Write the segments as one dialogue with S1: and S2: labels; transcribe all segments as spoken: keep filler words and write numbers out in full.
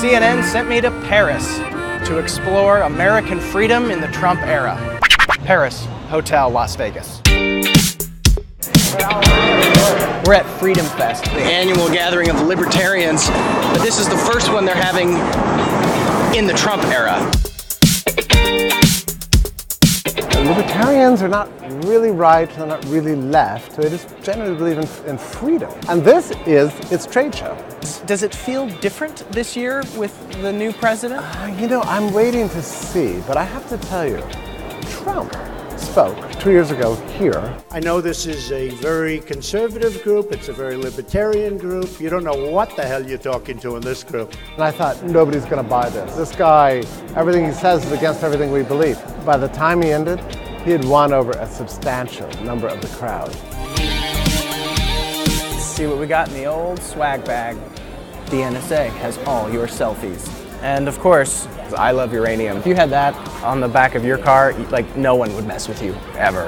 S1: C N N sent me to Paris to explore American freedom in the Trump era. Paris, Hotel Las Vegas. We're at FreedomFest, the annual gathering of Libertarians, but this is the first one they're having in the Trump era.
S2: Libertarians are not really right, they're not really left, they just generally believe in, in freedom. And this is its trade show.
S1: Does it feel different this year with the new president?
S2: Uh, you know, I'm waiting to see, but I have to tell you, Trump spoke two years ago here.
S3: I know this is a very conservative group, it's a very libertarian group. You don't know what the hell you're talking to in this group.
S2: And I thought, nobody's going to buy this. This guy, everything he says is against everything we believe. By the time he ended, he had won over a substantial number of the crowd.
S1: Let's see what we got in the old swag bag. The N S A has all your selfies. And of course, I love uranium. If you had that on the back of your car, like no one would mess with you, ever.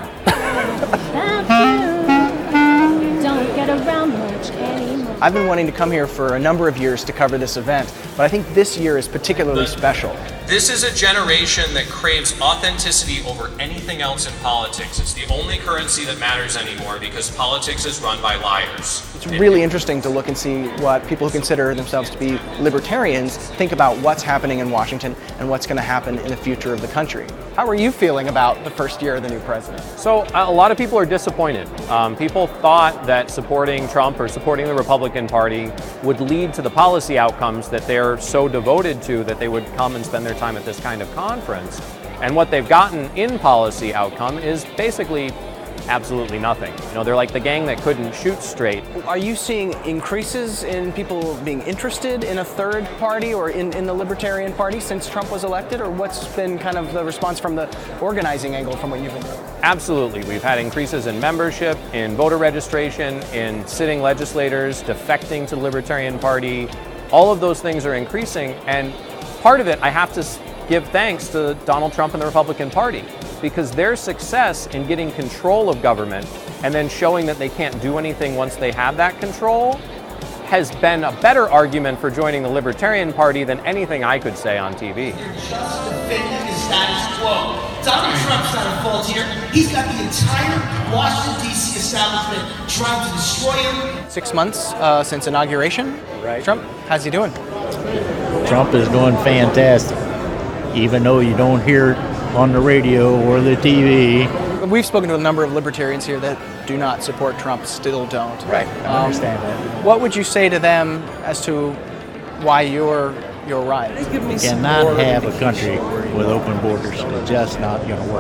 S4: Don't get around much anymore.
S1: I've been wanting to come here for a number of years to cover this event, but I think this year is particularly special.
S5: This is a generation that craves authenticity over anything else in politics. It's the only currency that matters anymore because politics is run by liars.
S1: It's really interesting to look and see what people who consider themselves to be libertarians think about what's happening in Washington and what's going to happen in the future of the country. How are you feeling about the first year of the new president?
S6: So a lot of people are disappointed. Um, people thought that supporting Trump or supporting the Republican Party would lead to the policy outcomes that they're so devoted to that they would come and spend their time at this kind of conference. And what they've gotten in policy outcome is basically absolutely nothing. You know, they're like the gang that couldn't shoot straight.
S1: Are you seeing increases in people being interested in a third party or in, in the Libertarian Party since Trump was elected? Or what's been kind of the response from the organizing angle from what you've been doing?
S6: Absolutely. We've had increases in membership, in voter registration, in sitting legislators, defecting to the Libertarian Party. All of those things are increasing, and part of it I have to give thanks to Donald Trump and the Republican Party, because their success in getting control of government and then showing that they can't do anything once they have that control has been a better argument for joining the Libertarian Party than anything I could say on T V.
S7: You're just defending the status quo. Donald Trump's not at fault here. He's got the entire Washington, D C establishment trying to destroy him.
S1: Six months uh, since inauguration.
S6: Right.
S1: Trump, how's he doing?
S8: Trump is doing fantastic, even though you don't hear it on the radio or the T V.
S1: We've spoken to a number of libertarians here that do not support Trump, still don't.
S8: Right, I
S1: Um,
S8: understand that.
S1: What would you say to them as to why you're you're right?
S8: You cannot have a country with open borders. It's just not going to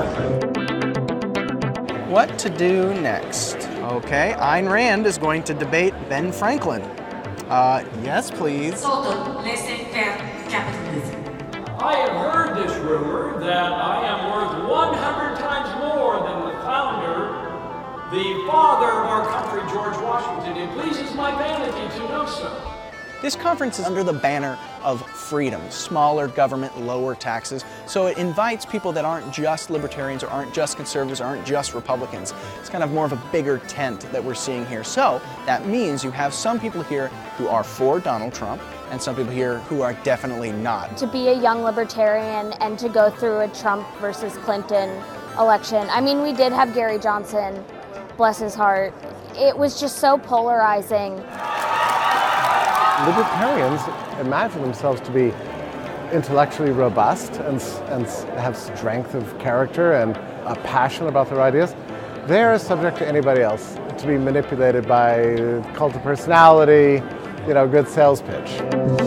S8: work.
S1: What to do next? Okay, Ayn Rand is going to debate Ben Franklin. Uh, yes, please.
S9: Total laissez-faire capitalism.
S10: I have heard this rumor that I am worth one hundred times more than the founder, the father of our country, George Washington. It pleases my vanity to know so.
S1: This conference is under the banner of freedom, smaller government, lower taxes. So it invites people that aren't just libertarians or aren't just conservatives or aren't just Republicans. It's kind of more of a bigger tent that we're seeing here. So that means you have some people here who are for Donald Trump and some people here who are definitely not.
S4: To be a young libertarian and to go through a Trump versus Clinton election. I mean, we did have Gary Johnson, bless his heart. It was just so polarizing.
S2: Libertarians imagine themselves to be intellectually robust and, and have strength of character and a passion about their ideas. They are subject to anybody else, to be manipulated by cult of personality, you know, good sales pitch.